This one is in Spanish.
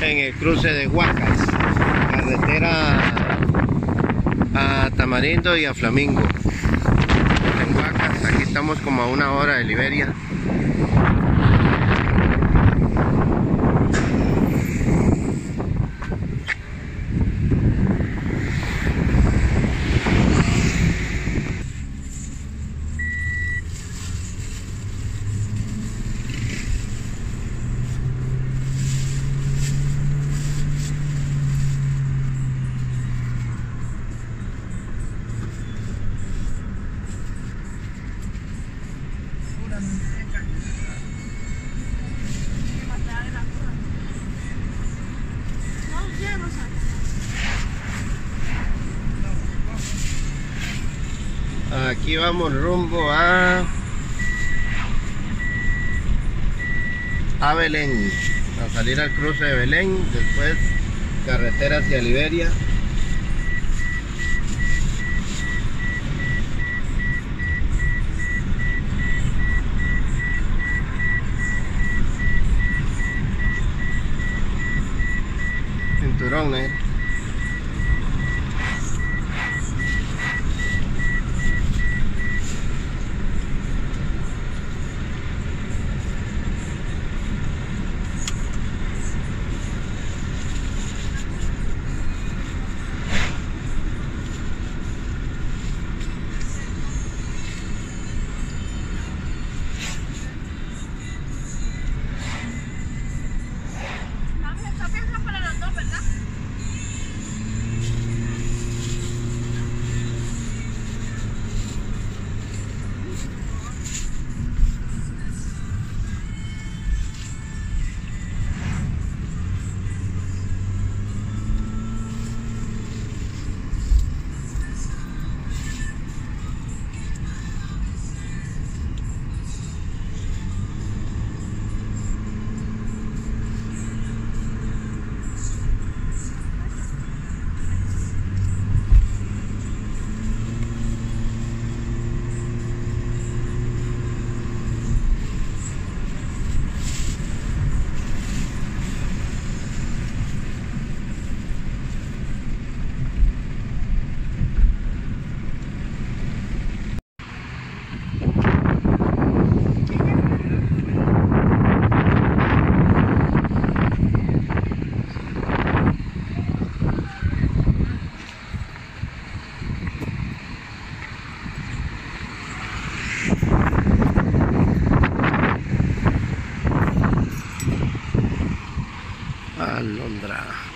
en el cruce de Huacas, carretera a Tamarindo y a Flamingo. En Huacas, aquí estamos como a 1 hora de Liberia. Aquí vamos rumbo a Belén, a salir al cruce de Belén, después carretera hacia Liberia. Cinturón, Alondra.